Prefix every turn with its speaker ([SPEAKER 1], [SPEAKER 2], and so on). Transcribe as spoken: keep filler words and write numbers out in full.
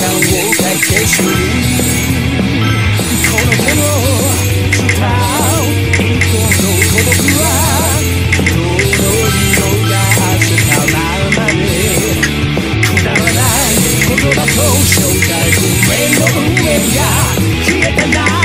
[SPEAKER 1] をかけするこの手の歌う一本の孤独は今日の色が汗たままでくだらない言葉と紹介不明の運命が消えたな